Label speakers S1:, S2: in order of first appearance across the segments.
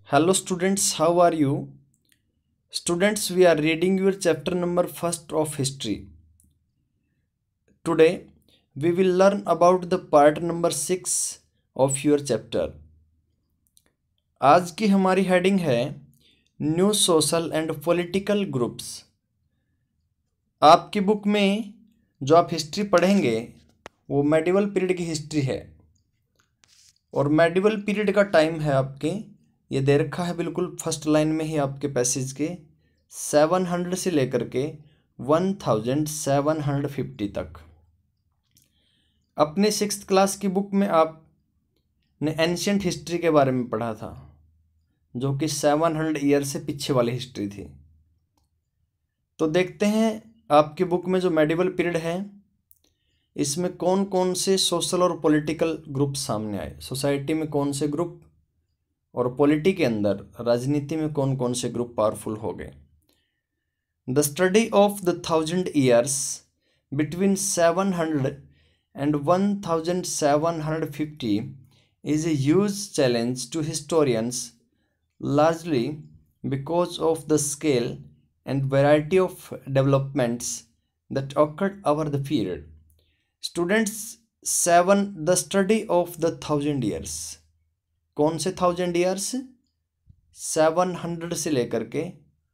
S1: Hello students, how are you? Students, we are reading your chapter number first of history. Today, we will learn about the part number 6 of your chapter. आज की हमारी heading है new social and political groups. आपकी book में जो आप history पढ़ेंगे वो मेडिवल पीरियड की हिस्ट्री है और मेडिवल पीरियड का टाइम है आपके ये दे रखा है बिल्कुल फर्स्ट लाइन में ही आपके पैसेज के 700 से लेकर के 1750 तक। अपने 6th क्लास की बुक में आपने एंशियंट हिस्ट्री के बारे में पढ़ा था जो कि 700 ईयर से पीछे वाली हिस्ट्री थी। तो देखते हैं आपकी बुक में जो मेडिवल पीरियड है इसमें कौन कौन से सोशल और पॉलिटिकल ग्रुप सामने आए, सोसाइटी में कौन से ग्रुप और पॉलिटी के अंदर राजनीति में कौन कौन से ग्रुप पावरफुल हो गए। The study of the 1000 years between 700 and 1750 is a huge challenge to historians, largely because of the scale and variety of developments that occurred over the period. Students, the study of the 1000 years. कौन से 1000 years? 700 से लेकर के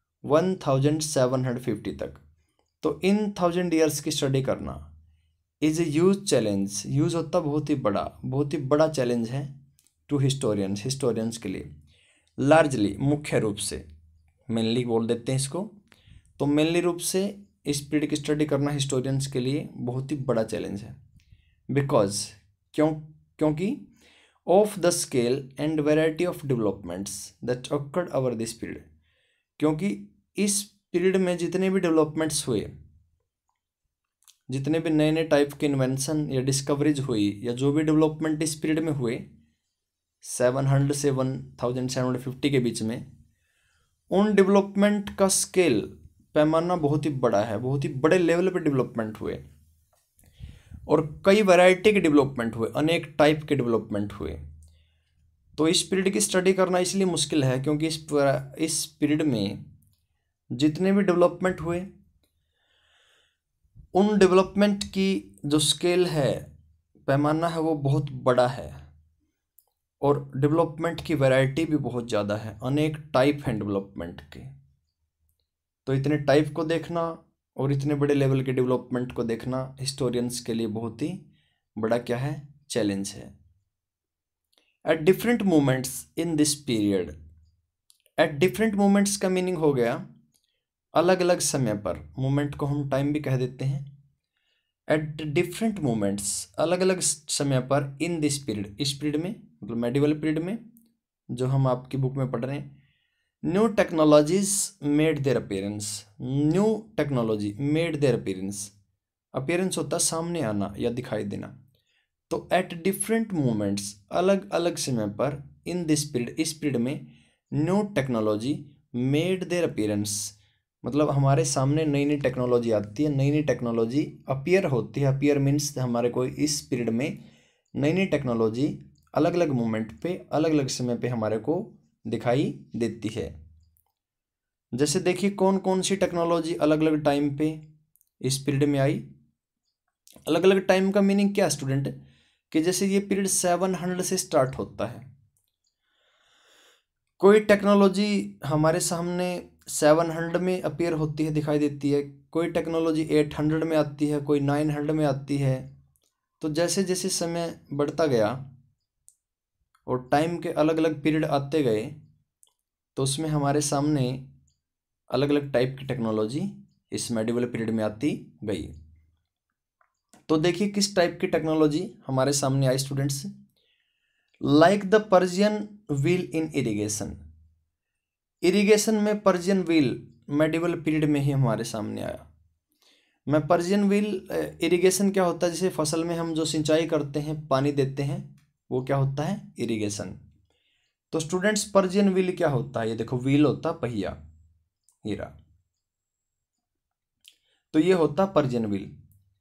S1: 1750 तक। तो इन 1000 years की study करना is a huge challenge. Huge होता बहुत ही बड़ा चैलेंज है टू हिस्टोरियंस के लिए। लार्जली, मुख्य रूप से, मेनली बोल देते हैं इसको, तो मेनली रूप से इस पीरियड की स्टडी करना हिस्टोरियंस के लिए बहुत ही बड़ा चैलेंज है। बिकॉज क्योंकि of the scale and variety of developments that occurred over this period, क्योंकि इस पीरियड में जितने भी डेवलपमेंट्स हुए, जितने भी नए नए टाइप के इन्वेंशन या डिस्कवरीज हुई या जो भी डेवलपमेंट इस पीरियड में हुए 700 से 1750 के बीच में, उन डेवलपमेंट का स्केल, पैमाना बहुत ही बड़ा है, बहुत ही बड़े लेवल पे डेवलपमेंट हुए और कई वैरायटी के डेवलपमेंट हुए, अनेक टाइप के डेवलपमेंट हुए। तो इस पीरियड की स्टडी करना इसलिए मुश्किल है क्योंकि इस पीरियड में जितने भी डेवलपमेंट हुए उन डेवलपमेंट की जो स्केल है, पैमाना है, वो बहुत बड़ा है और डेवलपमेंट की वैरायटी भी बहुत ज़्यादा है, अनेक टाइप हैं डेवलपमेंट के। तो इतने टाइप को देखना और इतने बड़े लेवल के डेवलपमेंट को देखना हिस्टोरियंस के लिए बहुत ही बड़ा क्या है, चैलेंज है। At different moments in this period, at different moments का मीनिंग हो गया अलग अलग समय पर, मोमेंट को हम टाइम भी कह देते हैं। एट डिफरेंट मोमेंट्स, अलग अलग समय पर, इन दिस पीरियड, इस पीरियड में, मतलब मेडिवल पीरियड में जो हम आपकी बुक में पढ़ रहे हैं, new technologies made their appearance. New technology made their appearance, appearance होता है सामने आना या दिखाई देना। तो एट डिफरेंट मोमेंट्स, अलग अलग समय पर, इन दिस पीरियड, इस पीरियड में, new technology made their appearance, मतलब हमारे सामने नई नई टेक्नोलॉजी आती है, नई नई टेक्नोलॉजी अपीयर होती है। अपीयर मीन्स हमारे को इस पीरियड में नई नई टेक्नोलॉजी अलग अलग मोमेंट पे, अलग अलग समय पे हमारे को दिखाई देती है। जैसे देखिए कौन कौन सी टेक्नोलॉजी अलग अलग टाइम पे इस पीरियड में आई। अलग अलग टाइम का मीनिंग क्या है स्टूडेंट, कि जैसे ये पीरियड 700 से स्टार्ट होता है, कोई टेक्नोलॉजी हमारे सामने 700 में अपीयर होती है, दिखाई देती है, कोई टेक्नोलॉजी 800 में आती है, कोई 900 में आती है। तो जैसे जैसे समय बढ़ता गया और टाइम के अलग अलग पीरियड आते गए तो उसमें हमारे सामने अलग अलग टाइप की टेक्नोलॉजी इस मेडिवल पीरियड में आती गई। तो देखिए किस टाइप की टेक्नोलॉजी हमारे सामने आई students. Like the Persian wheel in irrigation, irrigation में पर्शियन व्हील मेडिवल पीरियड में ही हमारे सामने आया। मैं पर्शियन व्हील, इरिगेशन क्या होता है, जैसे फसल में हम जो सिंचाई करते हैं, पानी देते हैं, वो क्या होता है, इरिगेशन। तो स्टूडेंट्स पर्शियन व्हील क्या होता है, ये देखो व्हील होता पहिया, हीरा, तो ये होता पर्शियन व्हील।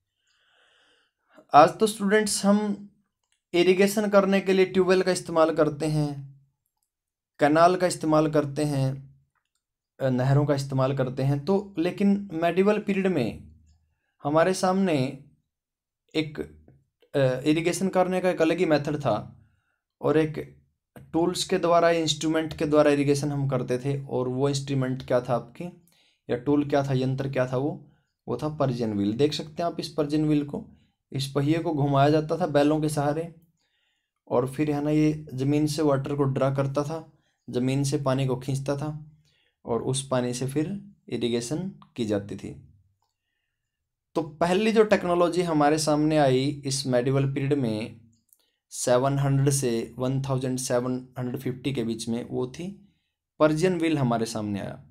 S1: आज तो स्टूडेंट्स हम इरिगेशन करने के लिए ट्यूबवेल का इस्तेमाल करते हैं, कैनाल का इस्तेमाल करते हैं, नहरों का इस्तेमाल करते हैं। तो लेकिन मेडिवल पीरियड में हमारे सामने एक इरिगेशन करने का एक अलग ही मेथड था, और एक टूल्स के द्वारा, इंस्ट्रूमेंट के द्वारा इरिगेशन हम करते थे। और वो इंस्ट्रूमेंट क्या था आपके, या टूल क्या था, यंत्र क्या था, वो था पर्जियन व्हील। देख सकते हैं आप इस पर्जियन व्हील को। इस पहिए को घुमाया जाता था बैलों के सहारे, और फिर है ना ये ज़मीन से वाटर को ड्रा करता था, ज़मीन से पानी को खींचता था, और उस पानी से फिर इरिगेशन की जाती थी। तो पहली जो टेक्नोलॉजी हमारे सामने आई इस मेडिवल पीरियड में 700 से 1750 के बीच में, वो थी पर्जियन व्हील हमारे सामने आया।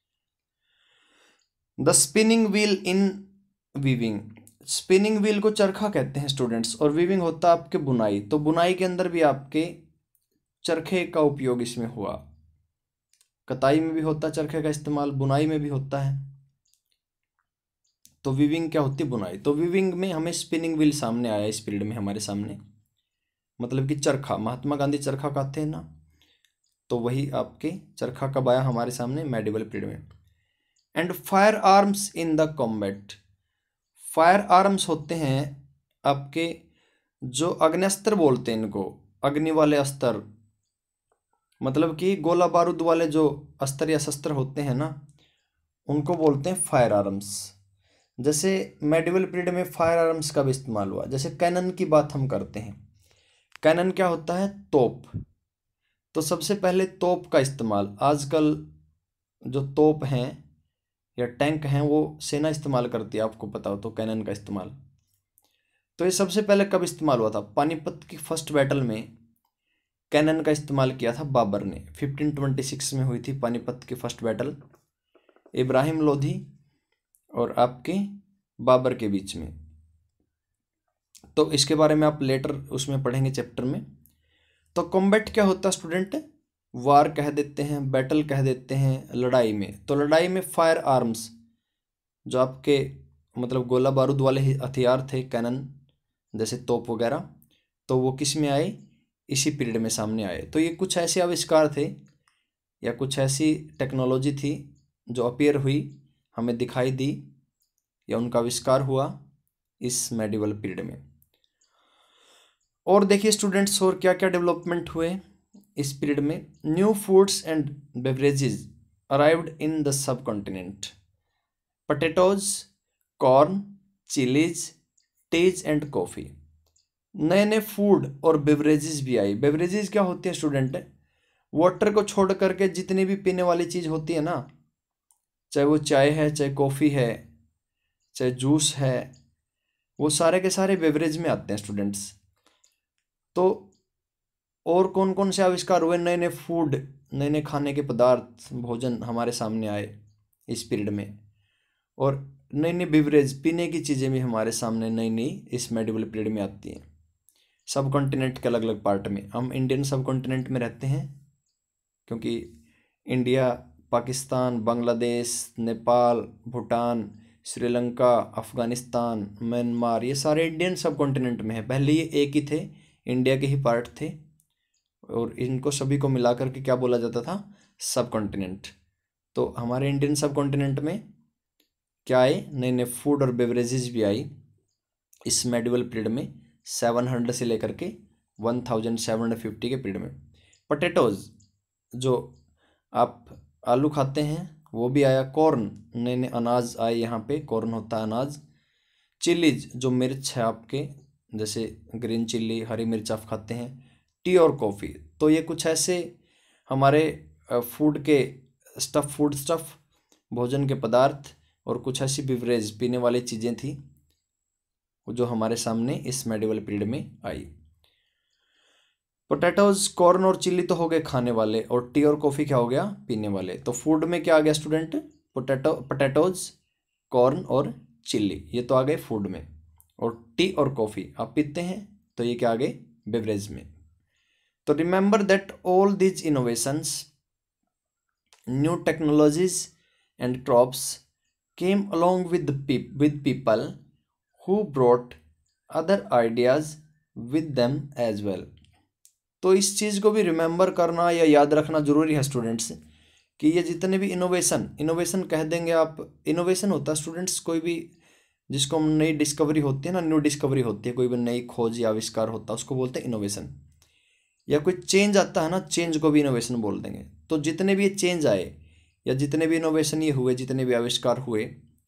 S1: The spinning wheel in weaving. Spinning wheel को चरखा कहते हैं स्टूडेंट्स, और वीविंग होता है आपके बुनाई। तो बुनाई के अंदर भी आपके चरखे का उपयोग इसमें हुआ। कताई में भी होता है चरखे का इस्तेमाल, बुनाई में भी होता है। तो वीविंग क्या होती है, बुनाई। तो वीविंग में हमें स्पिनिंग व्हील सामने आया इस पीरियड में हमारे सामने, मतलब कि चरखा, महात्मा गांधी चरखा कहते हैं ना, तो वही आपके चरखा कब आया हमारे सामने, मेडिवल पीरियड में। And firearms in the combat. Firearms होते हैं आपके जो अग्न्यस्त्र बोलते हैं इनको, अग्नि वाले अस्त्र, मतलब कि गोला बारूद वाले जो अस्त्र या शस्त्र होते हैं ना, उनको बोलते हैं फायर आर्म्स। जैसे मेडिवल पीरियड में फायर आर्म्स का भी इस्तेमाल हुआ। जैसे कैनन की बात हम करते हैं, कैनन क्या होता है, तोप। तो सबसे पहले तोप का इस्तेमाल, आजकल जो तोप हैं या टैंक हैं वो सेना इस्तेमाल करती है, आपको पता हो तो, कैनन का इस्तेमाल। तो ये सबसे पहले कब इस्तेमाल हुआ था, पानीपत की फर्स्ट बैटल में कैनन का इस्तेमाल किया था बाबर ने। 1526 में हुई थी पानीपत की फर्स्ट बैटल, इब्राहिम लोधी और आपके बाबर के बीच में। तो इसके बारे में आप लेटर उसमें पढ़ेंगे चैप्टर में। तो कॉम्बैट क्या होता है स्टूडेंट, वार कह देते हैं, बैटल कह देते हैं, लड़ाई में। तो लड़ाई में फायर आर्म्स जो आपके मतलब गोला बारूद वाले हथियार थे, कैनन जैसे तोप वगैरह, तो वो किस में आए, इसी पीरियड में सामने आए। तो ये कुछ ऐसे आविष्कार थे या कुछ ऐसी टेक्नोलॉजी थी जो अपीयर हुई, हमें दिखाई दी, या उनका आविष्कार हुआ इस मेडिवल पीरियड में। और देखिए स्टूडेंट्स, और क्या क्या डेवलपमेंट हुए इस पीरियड में। New foods and beverages arrived in the subcontinent. Potatoes, corn, chillies, teas and coffee. नए नए फूड और बेवरेजेस भी आई। बेवरेजेस क्या होती है स्टूडेंट, वाटर को छोड़ करके जितनी भी पीने वाली चीज़ होती है ना, चाहे वो चाय है, चाहे कॉफ़ी है, चाहे जूस है, वो सारे के सारे बेवरेज में आते हैं स्टूडेंट्स। तो और कौन कौन से आविष्कार हुए, नए नए फूड, नए नए खाने के पदार्थ, भोजन हमारे सामने आए इस पीरियड में। और नई नई बिवरेज, पीने की चीज़ें भी हमारे सामने नई नई इस मेडिवल पीरियड में आती हैं। सब कॉन्टिनेंट के अलग अलग पार्ट में, हम इंडियन सब कॉन्टिनेंट में रहते हैं, क्योंकि इंडिया, पाकिस्तान, बांग्लादेश, नेपाल, भूटान, श्रीलंका, अफ़गानिस्तान, म्यांमार, ये सारे इंडियन सब कॉन्टिनेंट में है। पहले ये एक ही थे, इंडिया के ही पार्ट थे, और इनको सभी को मिला करके क्या बोला जाता था, सब कॉन्टिनेंट। तो हमारे इंडियन सब कॉन्टिनेंट में क्या आए, नए नए फूड और बेवरेजेस भी आई इस मेडिवल पीरियड में, 700 से लेकर के 1750 के पीरियड में। पोटैटोज जो आप आलू खाते हैं वो भी आया। कॉर्न, नए नए अनाज आए यहाँ पे, कॉर्न होता है अनाज। चिलीज जो मिर्च है आपके, जैसे ग्रीन चिल्ली, हरी मिर्च आप खाते हैं। टी और कॉफ़ी, तो ये कुछ ऐसे हमारे फूड के फूड स्टफ, भोजन के पदार्थ, और कुछ ऐसी बिवरेज, पीने वाली चीज़ें थी जो हमारे सामने इस मेडिवल पीरियड में आई। पोटैटोज, कॉर्न और चिल्ली तो हो गए खाने वाले, और टी और कॉफ़ी क्या हो गया, पीने वाले। तो फूड में क्या आ गया स्टूडेंट, पोटैटोज, कॉर्न और चिल्ली, ये तो आ गए फूड में। और टी और कॉफ़ी आप पीते हैं, तो ये क्या आ गए, बेवरेज में। तो remember that all these innovations, new technologies and crops came along with people who brought other ideas with them as well. तो इस चीज़ को भी रिमेंबर करना या याद रखना जरूरी है स्टूडेंट्स, कि ये जितने भी इनोवेशन कह देंगे आप, इनोवेशन होता है स्टूडेंट्स कोई भी जिसको हम नई डिस्कवरी होती है ना, न्यू डिस्कवरी होती है, कोई भी नई खोज या आविष्कार होता है उसको बोलते हैं इनोवेशन। या कोई चेंज आता है ना, चेंज को भी इनोवेशन बोल देंगे। तो जितने भी ये चेंज आए या जितने भी इनोवेशन ये हुए, जितने भी आविष्कार हुए,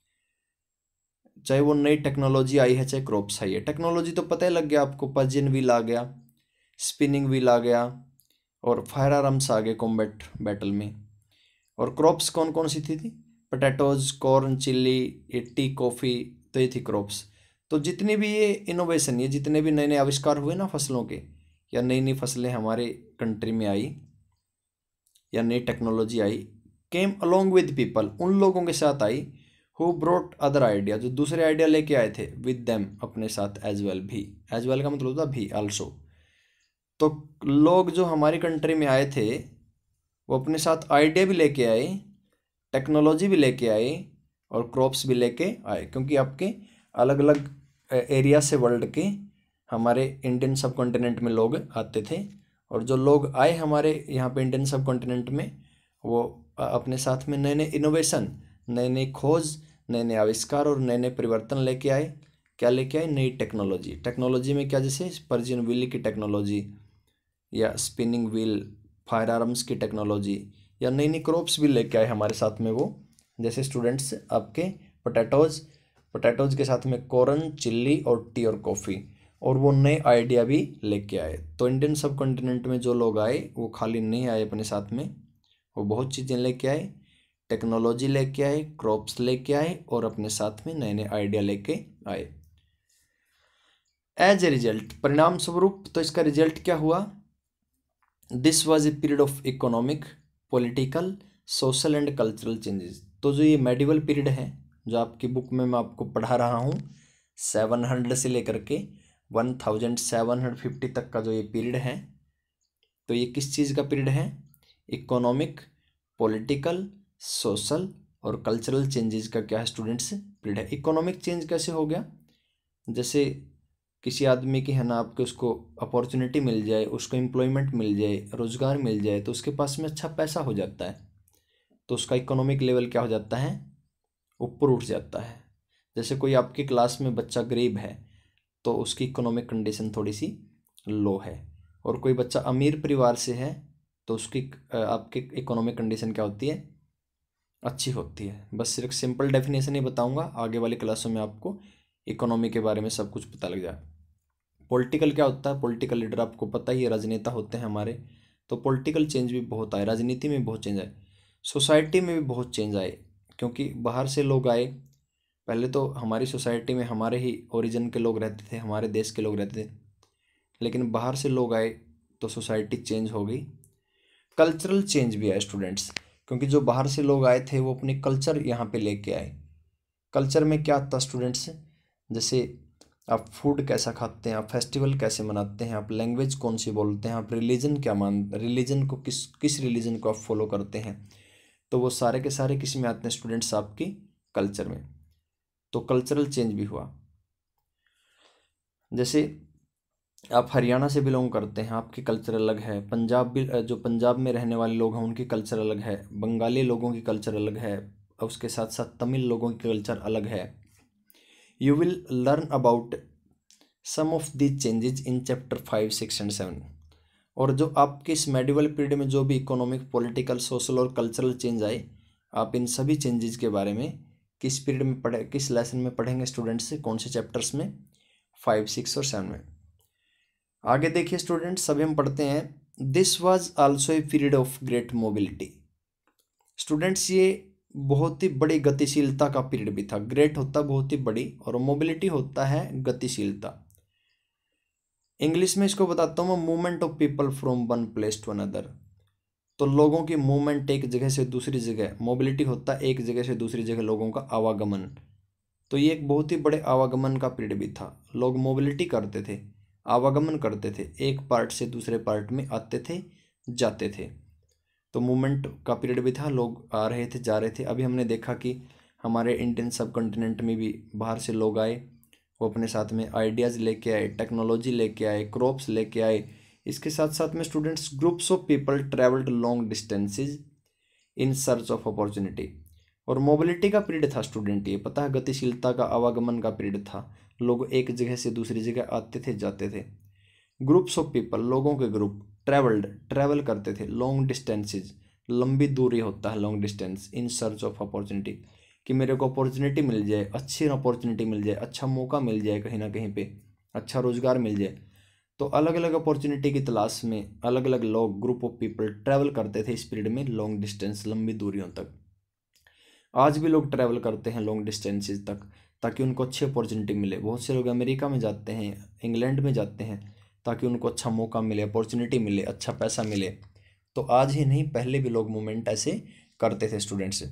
S1: चाहे वो नई टेक्नोलॉजी आई है चाहे क्रॉप्स आई है, टेक्नोलॉजी तो पता ही लग गया आपको, पर्जियन व्हील आ गया, स्पिनिंग व्हील आ गया, और फायर आर्म्स आ गए कॉम्बैट बैटल में। और क्रॉप्स कौन कौन सी थी? पोटैटोज, कॉर्न, चिल्ली, ये टी, कॉफ़ी, तो ये थी क्रॉप्स। तो जितनी भी ये इनोवेशन, ये जितने भी नए नए आविष्कार हुए ना फसलों के, या नई नई फसलें हमारे कंट्री में आई, या नई टेक्नोलॉजी आई, केम अलोंग विद पीपल, उन लोगों के साथ आई, हु ब्रोट अदर आइडिया, जो दूसरे आइडिया लेके आए थे, विद देम, अपने साथ, एज वेल, भी, एज वेल का मतलब होता भी, आल्सो। तो लोग जो हमारी कंट्री में आए थे वो अपने साथ आइडिया भी लेके आए, टेक्नोलॉजी भी लेके आए, और क्रॉप्स भी लेके आए, क्योंकि आपके अलग अलग एरिया से वर्ल्ड के हमारे इंडियन सब कॉन्टिनेंट में लोग आते थे। और जो लोग आए हमारे यहाँ पे इंडियन सब कॉन्टिनेंट में, वो अपने साथ में नए नए इनोवेशन, नए नए खोज, नए नए आविष्कार और नए नए परिवर्तन लेके आए। क्या लेके आए? नई टेक्नोलॉजी। टेक्नोलॉजी में क्या, जैसे पर्जियन व्हील की टेक्नोलॉजी, या स्पिनिंग व्हील, फायर आर्म्स की टेक्नोलॉजी, या नई नई क्रॉप्स भी लेके आए हमारे साथ में वो। जैसे स्टूडेंट्स आपके पोटैटोज के साथ में कॉर्न, चिल्ली और टी और कॉफ़ी, और वो नए आइडिया भी लेके आए। तो इंडियन सब कॉन्टिनेंट में जो लोग आए वो खाली नहीं आए अपने साथ में, वो बहुत चीज़ें लेके आए, टेक्नोलॉजी लेके आए, क्रॉप्स लेके आए, और अपने साथ में नए नए आइडिया लेके आए। एज ए रिजल्ट, परिणाम स्वरूप, तो इसका रिजल्ट क्या हुआ? This was a period of economic, political, social and cultural changes. तो जो ये मेडिवल पीरियड है, जो आपकी बुक में मैं आपको पढ़ा रहा हूँ, 700 से लेकर के 1750 तक का जो ये पीरियड है, तो ये किस चीज़ का पीरियड है? इकोनॉमिक, पॉलिटिकल, सोशल और कल्चरल चेंजेस का क्या है स्टूडेंट्स? पीरियड है। इकोनॉमिक चेंज कैसे हो गया? जैसे किसी आदमी की है ना, आपके उसको अपॉर्चुनिटी मिल जाए, उसको एम्प्लॉयमेंट मिल जाए, रोज़गार मिल जाए, तो उसके पास में अच्छा पैसा हो जाता है, तो उसका इकोनॉमिक लेवल क्या हो जाता है? ऊपर उठ जाता है। जैसे कोई आपकी क्लास में बच्चा गरीब है तो उसकी इकोनॉमिक कंडीशन थोड़ी सी लो है, और कोई बच्चा अमीर परिवार से है तो उसकी आपकी इकोनॉमिक कंडीशन क्या होती है? अच्छी होती है। बस सिर्फ सिंपल डेफिनेशन ही बताऊंगा, आगे वाली क्लासों में आपको इकोनॉमी के बारे में सब कुछ पता लग जाए। पॉलिटिकल क्या होता है? पॉलिटिकल लीडर आपको पता ही है, राजनेता होते हैं हमारे। तो पॉलिटिकल चेंज भी बहुत आए, राजनीति में बहुत चेंज आए, सोसाइटी में भी बहुत चेंज आए, क्योंकि बाहर से लोग आए। पहले तो हमारी सोसाइटी में हमारे ही ओरिजिन के लोग रहते थे, हमारे देश के लोग रहते थे, लेकिन बाहर से लोग आए तो सोसाइटी चेंज हो गई। कल्चरल चेंज भी आए स्टूडेंट्स, क्योंकि जो बाहर से लोग आए थे वो अपने कल्चर यहाँ पे लेके आए। कल्चर में क्या आता स्टूडेंट्स? जैसे आप फूड कैसा खाते हैं, आप फेस्टिवल कैसे मनाते हैं, आप लैंग्वेज कौन सी बोलते हैं, आप रिलीजन को किस रिलीजन को आप फॉलो करते हैं, तो वो सारे के सारे किस में आते हैं स्टूडेंट्स? आपकी कल्चर में। तो कल्चरल चेंज भी हुआ। जैसे आप हरियाणा से बिलोंग करते हैं, आपकी कल्चर अलग है। पंजाब भी, जो पंजाब में रहने वाले लोग हैं उनकी कल्चर अलग है। बंगाली लोगों की कल्चर अलग है, और उसके साथ साथ तमिल लोगों की कल्चर अलग है। You will learn about some of the changes in chapter 5, 6 and 7। और जो आपके इस मेडिवल पीरियड में जो भी इकोनॉमिक, पॉलिटिकल, सोशल और कल्चरल चेंज आए, आप इन सभी चेंजेस के बारे में किस पीरियड में पढ़े, किस लेसन में पढ़ेंगे स्टूडेंट्स से? कौन से चैप्टर्स में? 5, 6 और 7 में। आगे देखिए स्टूडेंट्स, अभी हम पढ़ते हैं। This was also a period of great mobility. Students ये बहुत ही बड़ी गतिशीलता का पीरियड भी था। ग्रेट होता बहुत ही बड़ी, और मोबिलिटी होता है गतिशीलता। इंग्लिश में इसको बताता हूँ मैं, movement of people from one place to another. तो लोगों की मूवमेंट एक जगह से दूसरी जगह, मोबिलिटी होता है एक जगह से दूसरी जगह लोगों का आवागमन। तो ये एक बहुत ही बड़े आवागमन का पीरियड भी था। लोग मोबिलिटी करते थे, आवागमन करते थे, एक पार्ट से दूसरे पार्ट में आते थे, जाते थे। तो मूवमेंट का पीरियड भी था, लोग आ रहे थे, जा रहे थे। अभी हमने देखा कि हमारे इंडियन सब कॉन्टिनेंट में भी बाहर से लोग आए, वो अपने साथ में आइडियाज़ लेके आए, टेक्नोलॉजी लेके आए, क्रॉप्स लेके आए, इसके साथ साथ में students groups of people travelled long distances in search of opportunity. और मोबिलिटी का पीरियड था स्टूडेंट, ये पता है, गतिशीलता का, आवागमन का पीरियड था। लोग एक जगह से दूसरी जगह आते थे, जाते थे। ग्रुप्स ऑफ पीपल, लोगों के ग्रुप, ट्रेवल करते थे, लॉन्ग डिस्टेंसेज, लंबी दूरी होता है long distance, in search of opportunity, कि मेरे को अपॉर्चुनिटी मिल जाए, अच्छी अपॉर्चुनिटी मिल जाए, अच्छा मौका मिल जाए, कहीं ना कहीं पे अच्छा रोजगार मिल जाए। तो अलग अलग अपॉर्चुनिटी की तलाश में अलग अलग लोग, ग्रुप ऑफ पीपल ट्रैवल करते थे इस पीरियड में लॉन्ग डिस्टेंस, लंबी दूरियों तक। आज भी लोग ट्रैवल करते हैं लॉन्ग डिस्टेंसेज तक, ताकि उनको अच्छी अपॉर्चुनिटी मिले। बहुत से लोग अमेरिका में जाते हैं, इंग्लैंड में जाते हैं, ताकि उनको अच्छा मौका मिले, अपॉर्चुनिटी मिले, अच्छा पैसा मिले। तो आज ही नहीं, पहले भी लोग मूवमेंट ऐसे करते थे students.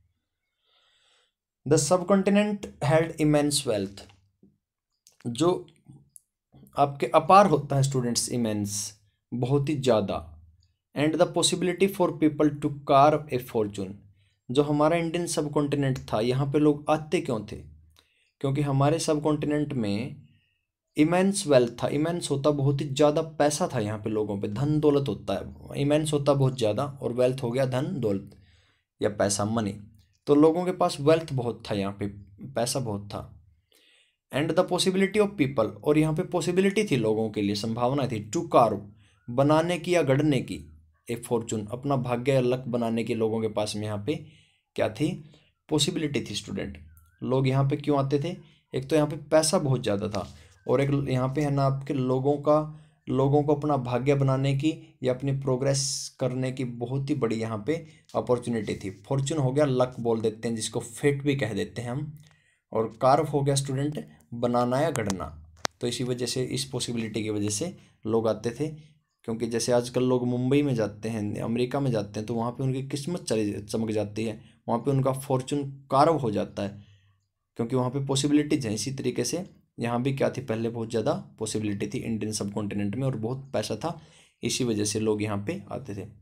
S1: The subcontinent had immense wealth, जो आपके अपार होता है स्टूडेंट्स, इमेंस, बहुत ही ज़्यादा। And the possibility for people to carve a fortune, जो हमारा इंडियन सब कॉन्टिनेंट था, यहाँ पे लोग आते क्यों थे? क्योंकि हमारे सब कॉन्टिनेंट में इमेंस वेल्थ था। इमेंस होता बहुत ही ज़्यादा पैसा था यहाँ पे लोगों पे, धन दौलत होता है, इमेंस होता बहुत ज़्यादा, और वेल्थ हो गया धन दौलत या पैसा, मनी। तो लोगों के पास वेल्थ बहुत था, यहाँ पे पैसा बहुत था। And the possibility of people, और यहाँ पे पॉसिबिलिटी थी लोगों के लिए, संभावना थी, टू कार्व, बनाने की या गढ़ने की, ए फॉर्चून, अपना भाग्य या लक बनाने की लोगों के पास में यहाँ पे क्या थी? पॉसिबिलिटी थी स्टूडेंट। लोग यहाँ पे क्यों आते थे? एक तो यहाँ पे पैसा बहुत ज़्यादा था, और एक यहाँ पे है ना आपके लोगों को अपना भाग्य बनाने की या अपनी प्रोग्रेस करने की बहुत ही बड़ी यहाँ पे अपॉर्चुनिटी थी। फॉर्चून हो गया लक बोल देते हैं, जिसको फेट भी कह देते हैं हम, और कार्व हो गया स्टूडेंट बनाना या गढ़ना। तो इसी वजह से, इस पॉसिबिलिटी की वजह से लोग आते थे। क्योंकि जैसे आजकल लोग मुंबई में जाते हैं, अमेरिका में जाते हैं, तो वहाँ पे उनकी किस्मत चमक जाती है, वहाँ पे उनका फॉर्चून कार्व हो जाता है, क्योंकि वहाँ पे पॉसिबिलिटीज हैं। इसी तरीके से यहाँ भी क्या थी? पहले बहुत ज़्यादा पॉसिबिलिटी थी इंडियन सब कॉन्टिनेंट में, और बहुत पैसा था, इसी वजह से लोग यहाँ पे आते थे।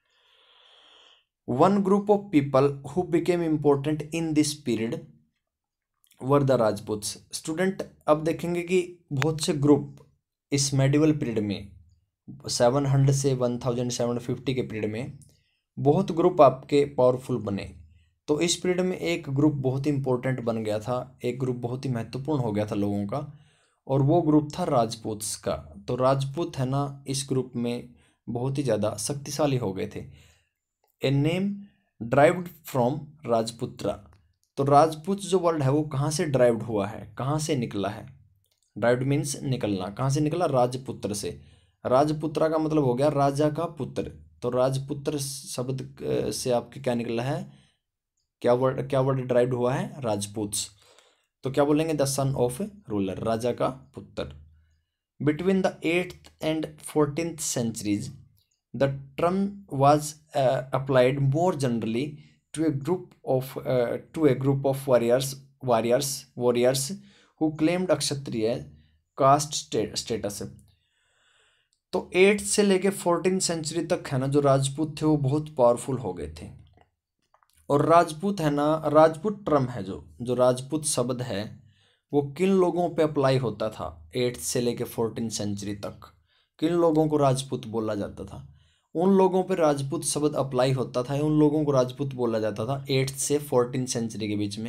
S1: One group of people who became important in this period were the Rajputs. Student अब देखेंगे कि बहुत से ग्रुप इस मेडिवल पीरियड में, 700 से 1750 के पीरियड में बहुत ग्रुप आपके पावरफुल बने। तो इस पीरियड में एक ग्रुप बहुत इंपॉर्टेंट बन गया था, एक ग्रुप बहुत ही महत्वपूर्ण हो गया था लोगों का, और वो ग्रुप था राजपूत्स का। तो राजपूत है ना, इस ग्रुप में बहुत ही ज़्यादा शक्तिशाली हो गए थे। A name derived from Rajaputra. तो राजपूत जो वर्ड है वो कहाँ से ड्राइव्ड हुआ है, कहाँ से निकला है? ड्राइव्ड मीन्स निकलना, कहाँ से निकला? राजपुत्र से। राजपुत्रा का मतलब हो गया राजा का पुत्र। तो राजपुत्र शब्द से आपके क्या निकला है? क्या वर्ड ड्राइव्ड हुआ है? राजपूत्स। तो क्या बोलेंगे? द सन ऑफ रूलर, राजा का पुत्र। Between the 8th and 14th centuries, the term was applied more generally to a group of warriors who claimed Kshatriya caste status. तो 8th से लेके 14th सेंचुरी तक है ना, जो राजपूत थे वो बहुत पावरफुल हो गए थे। और राजपूत है ना, राजपूत टर्म है, जो राजपूत शब्द है वो किन लोगों पे अप्लाई होता था 8th से लेके 14th सेंचुरी तक? किन लोगों को राजपूत बोला जाता था? उन लोगों पे राजपूत शब्द अप्लाई होता था, उन लोगों को राजपूत बोला जाता था 8th से 14th सेंचुरी के बीच में।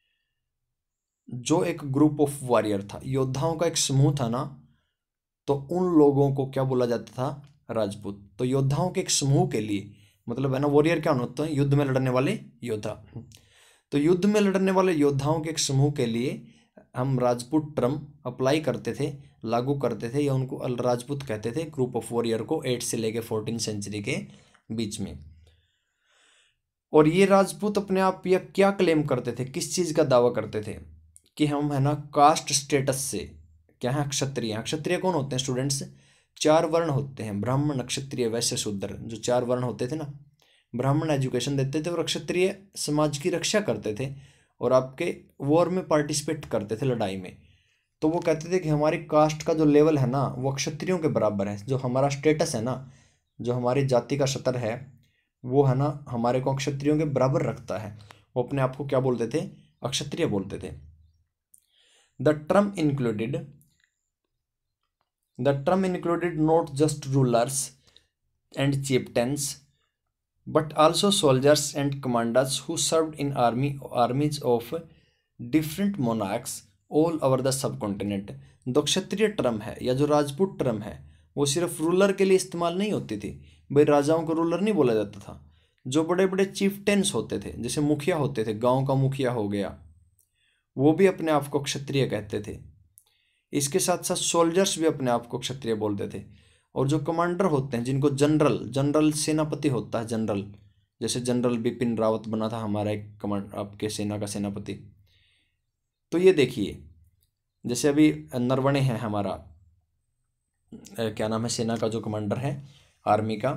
S1: जो एक ग्रुप ऑफ वॉरियर था, योद्धाओं का एक समूह था ना, तो उन लोगों को क्या बोला जाता था? राजपूत। तो योद्धाओं के एक समूह के लिए, मतलब है ना, वॉरियर क्या होते हैं? युद्ध में लड़ने वाले योद्धा। तो युद्ध में लड़ने वाले योद्धाओं के एक समूह के लिए हम राजपूत टर्म अप्लाई करते थे, लागू करते थे, या उनको राजपूत कहते थे ग्रुप ऑफ वॉरियर को 8 से लेके 14 सेंचुरी के बीच में। और ये राजपूत अपने आप या क्या क्लेम करते थे, किस चीज़ का दावा करते थे? कि हम है ना कास्ट स्टेटस से क्या है? क्षत्रिय। क्षत्रिय कौन होते हैं स्टूडेंट्स? 4 वर्ण होते हैं, ब्राह्मण, क्षत्रिय, वैश्य, शूद्र। जो 4 वर्ण होते थे ना, ब्राह्मण एजुकेशन देते थे और क्षत्रिय समाज की रक्षा करते थे और आपके वॉर में पार्टिसिपेट करते थे, लड़ाई में। तो वो कहते थे कि हमारी कास्ट का जो लेवल है ना वो क्षत्रियों के बराबर है। जो हमारा स्टेटस है ना, जो हमारी जाति का स्तर है, वो है ना हमारे को क्षत्रियों के बराबर रखता है। वो अपने आप को क्या बोलते थे? अक्षत्रिय बोलते थे। The term included the term included not just rulers and chieftains but also soldiers and commanders who served in armies of different monarchs all over the subcontinent। जो क्षत्रिय टर्म है या जो राजपूत टर्म है वो सिर्फ रूलर के लिए इस्तेमाल नहीं होती थी। भाई राजाओं को रूलर नहीं बोला जाता था। जो बड़े बड़े चीफटेंस होते थे, जैसे मुखिया होते थे, गांव का मुखिया हो गया, वो भी अपने आप को क्षत्रिय कहते थे। इसके साथ साथ सोल्जर्स भी अपने आप को क्षत्रिय बोलते थे। और जो कमांडर होते हैं, जिनको जनरल सेनापति होता है, जनरल, जैसे जनरल बिपिन रावत बना था हमारा एक कमांड आपके सेना का सेनापति। तो ये देखिए, जैसे अभी नरवणे है हमारा क्या नाम है, सेना का जो कमांडर है आर्मी का।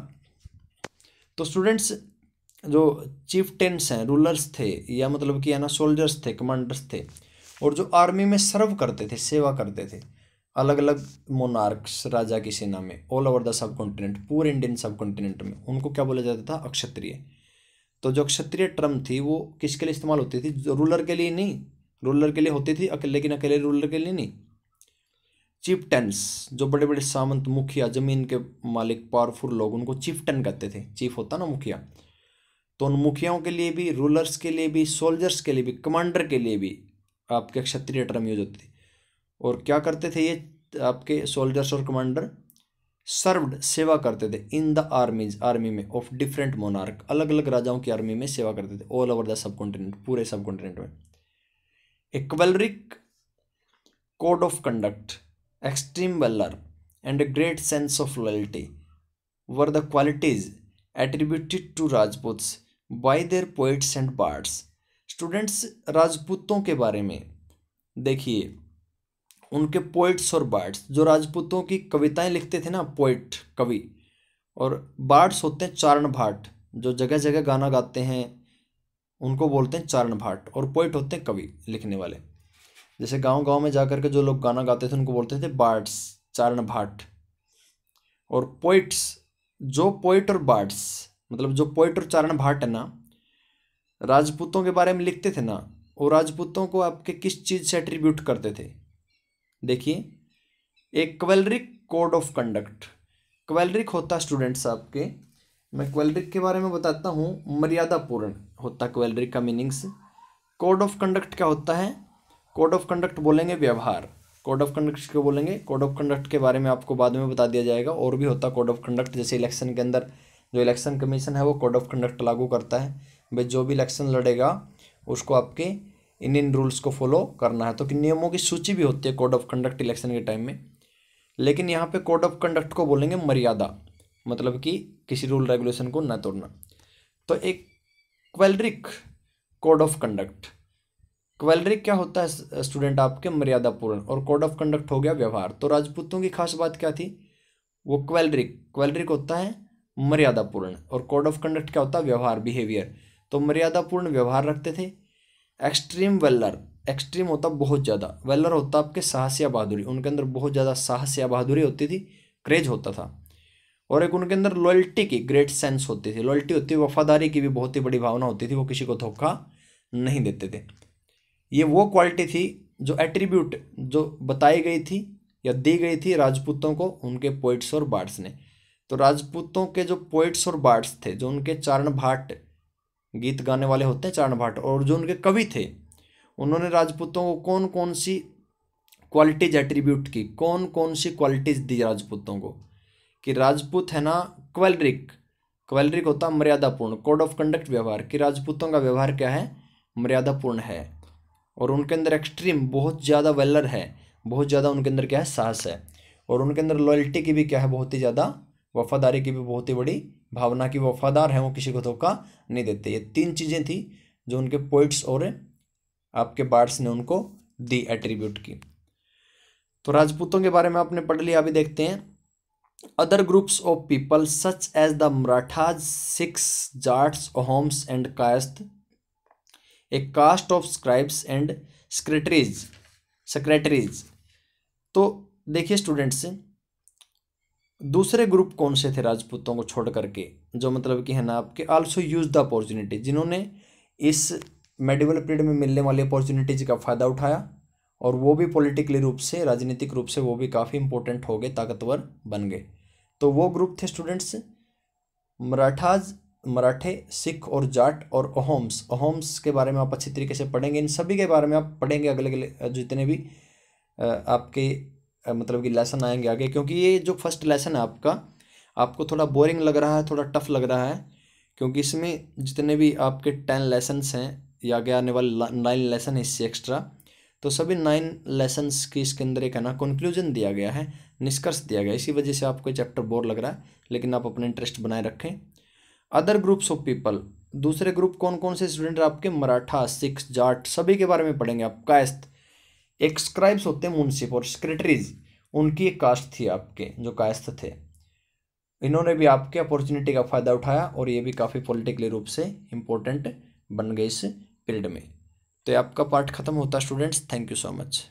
S1: तो स्टूडेंट्स, जो चीफटेंस हैं, रूलर्स थे, या मतलब कि है ना सोल्जर्स थे, कमांडर्स थे, और जो आर्मी में सर्व करते थे, सेवा करते थे अलग अलग मोनार्क्स, राजा की सेना में, all over the subcontinent, पूरे इंडियन सब कॉन्टिनेंट में, उनको क्या बोला जाता था? अक्षत्रिय। तो जो क्षत्रिय टर्म थी वो किसके लिए इस्तेमाल होती थी? रूलर के लिए नहीं, रूलर के लिए होती थी लेकिन अकेले रूलर के लिए नहीं। चीफटेंस, जो बड़े बड़े सामंत, मुखिया, जमीन के मालिक, पावरफुल लोग, उनको चीफटेन कहते थे। चीफ होता ना मुखिया। तो उन मुखियाओं के लिए भी, रूलर्स के लिए भी, सोल्जर्स के लिए भी, कमांडर के लिए भी आपके क्षत्रिय टर्म यूज होती थी। और क्या करते थे ये आपके सोल्जर्स और कमांडर? सर्व्ड, सेवा करते थे, इन द आर्मीज, आर्मी में, ऑफ डिफरेंट मोनार्क, अलग अलग राजाओं की आर्मी में सेवा करते थे, all over the subcontinent, पूरे सब कॉन्टिनेंट में। A chivalric code of conduct, extreme valour and a great sense of loyalty were the qualities attributed to Rajputs by their poets and bards. Students, राजपूतों के बारे में देखिए, उनके poets और birds, जो राजपूतों की कविताएं लिखते थे ना, पोइट, कवि, और बार्ड्स होते हैं चारण भाट, जो जगह जगह गाना गाते हैं, उनको बोलते हैं चारण भाट। और पोइट होते हैं कवि, लिखने वाले। जैसे गांव गांव में जाकर के जो लोग गाना गाते थे उनको बोलते थे बार्ड्स, चारण भाट। और पोइट्स, जो पोइट और बार्ड्स, मतलब जो पोइट और चारण भाट है ना, राजपूतों के बारे में लिखते थे ना, वो राजपूतों को आपके किस चीज़ से एट्रीब्यूट करते थे? देखिए, एक chivalric code of conduct. Chivalric होता है स्टूडेंट्स आपके, मैं क्वैलरिक के बारे में बताता हूँ, मर्यादापूर्ण होता है क्वैलरिक का मीनिंग्स। कोड ऑफ कंडक्ट क्या होता है? कोड ऑफ कंडक्ट बोलेंगे व्यवहार। कोड ऑफ कंडक्ट क्यों बोलेंगे? कोड ऑफ कंडक्ट के बारे में आपको बाद में बता दिया जाएगा। और भी होता है कोड ऑफ कंडक्ट, जैसे इलेक्शन के अंदर जो इलेक्शन कमीशन है वो कोड ऑफ कंडक्ट लागू करता है। भाई जो भी इलेक्शन लड़ेगा उसको आपके इन रूल्स को फॉलो करना है। तो कि नियमों की सूची भी होती है कोड ऑफ कंडक्ट इलेक्शन के टाइम में। लेकिन यहाँ पे कोड ऑफ कंडक्ट को बोलेंगे मर्यादा, मतलब कि किसी रूल रेगुलेशन को न तोड़ना। तो एक chivalric code of conduct, chivalric क्या होता है स्टूडेंट आपके? मर्यादापूर्ण। और कोड ऑफ कंडक्ट हो गया व्यवहार। तो राजपूतों की खास बात क्या थी? वो क्वैलरिक होता है मर्यादापूर्ण, और कोड ऑफ कंडक्ट क्या होता है? व्यवहार, बिहेवियर। तो मर्यादापूर्ण व्यवहार रखते थे। एक्सट्रीम वेलर, एक्सट्रीम होता बहुत ज़्यादा, वेलर होता आपके साहस या बहादुरी, उनके अंदर बहुत ज़्यादा साहस या बहादुरी होती थी, क्रेज होता था। और एक उनके अंदर लॉयल्टी की ग्रेट सेंस होती थी। लॉयल्टी होती है वफादारी की भी बहुत ही बड़ी भावना होती थी, वो किसी को धोखा नहीं देते थे। ये वो क्वालिटी थी जो एट्रीब्यूट जो बताई गई थी या दी गई थी राजपूतों को उनके पोइट्स और बार्ड्स ने। तो राजपूतों के जो पोइट्स और बार्ड्स थे, जो उनके चारण भाट, गीत गाने वाले होते हैं चारण भाट, और जो उनके कवि थे, उन्होंने राजपूतों को कौन कौन सी क्वालिटीज एट्रीब्यूट की, कौन कौन सी क्वालिटीज दी राजपूतों को? कि राजपूत है ना क्वैलरिक, क्वैलरिक होता मर्यादापूर्ण, कोड ऑफ कंडक्ट व्यवहार, कि राजपूतों का व्यवहार क्या है? मर्यादापूर्ण है। और उनके अंदर एक्सट्रीम बहुत ज़्यादा वेलर है, बहुत ज़्यादा उनके अंदर क्या है? साहस है। और उनके अंदर लॉयल्टी की भी क्या है? बहुत ही ज़्यादा, वफादारी की भी बहुत ही बड़ी भावना की, वफादार है, वो किसी को धोखा नहीं देते। ये तीन चीज़ें थी जो उनके पोइट्स और आपके बार्ड्स ने उनको दी, एट्रीब्यूट की। तो राजपूतों के बारे में आपने पढ़ लिया। अभी देखते हैं other groups of people such as the Marathas, Sikhs, Jats, Ahoms and Kayasths, a caste of scribes and secretaries. तो देखिए स्टूडेंट्स, दूसरे ग्रुप कौन से थे राजपूतों को छोड़ करके, जो मतलब कि है ना आपके आल्सो यूज द अपॉर्चुनिटी, जिन्होंने इस मेडिवल पीरियड में मिलने वाली अपॉर्चुनिटीज का फ़ायदा उठाया और वो भी पॉलिटिकली रूप से, राजनीतिक रूप से वो भी काफ़ी इंपॉर्टेंट हो गए, ताकतवर बन गए। तो वो ग्रुप थे स्टूडेंट्स मराठाज, मराठे, सिख और जाट और अहोम्स। अहोम्स के बारे में आप अच्छी तरीके से पढ़ेंगे, इन सभी के बारे में आप पढ़ेंगे अगले अगले जितने भी आपके मतलब कि लेसन आएंगे आगे। क्योंकि ये जो फर्स्ट लेसन है आपका, आपको थोड़ा बोरिंग लग रहा है, थोड़ा टफ लग रहा है, क्योंकि इसमें जितने भी आपके 10 लेसन्स हैं या आगे आने वाले 9 लेसन है इससे एक्स्ट्रा, तो सभी 9 लेसन्स की इसके अंदर एक है ना कंक्लूजन दिया गया है, निष्कर्ष दिया गया है। इसी वजह से आपको ये चैप्टर बोर लग रहा है, लेकिन आप अपना इंटरेस्ट बनाए रखें। अदर ग्रुप्स ऑफ पीपल, दूसरे ग्रुप कौन कौन से स्टूडेंट आपके, मराठा, सिख, जाट, सभी के बारे में पढ़ेंगे आप। कायस्थ, एक स्क्राइब्स होते हैं मुंसिफ और सेक्रेटरीज, उनकी एक कास्ट थी आपके जो कायस्थ थे। इन्होंने भी आपके अपॉर्चुनिटी का फ़ायदा उठाया और ये भी काफ़ी पॉलिटिकली रूप से इम्पोर्टेंट बन गए इस पीरियड में। तो ये आपका पार्ट खत्म होता है students. Thank you so much.